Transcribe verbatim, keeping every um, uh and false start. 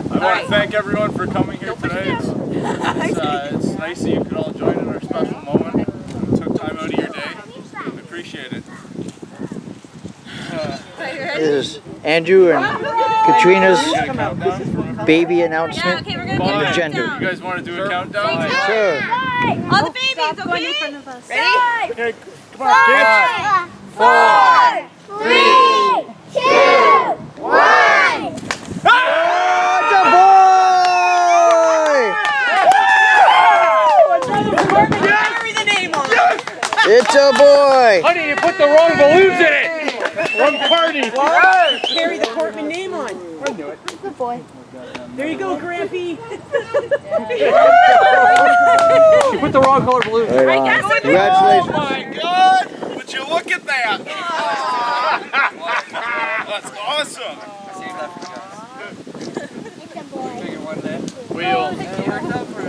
want to thank everyone for coming here today. It's, it's, uh, it's nice that you could all join in our special moment. You took time out of your day. We appreciate it. Uh, This is Andrew and Catriona's baby announcement Yeah, okay, we're gonna on do the a gender. you guys want to do a countdown? Sure. All the babies, okay? In front of us. Ready? Okay, come on, kids. Four, three, two, one. It's a boy! Carry the name on. It's a boy! Honey, you put the wrong balloons in it. Wrong party. Carry the Courtman name on. I knew it. It's a boy. There you go, Grampy. You put the wrong color balloons in it. Right on. guess I Congratulations. Oh my God! Would you look at that? That's awesome. It's a boy. Wheel.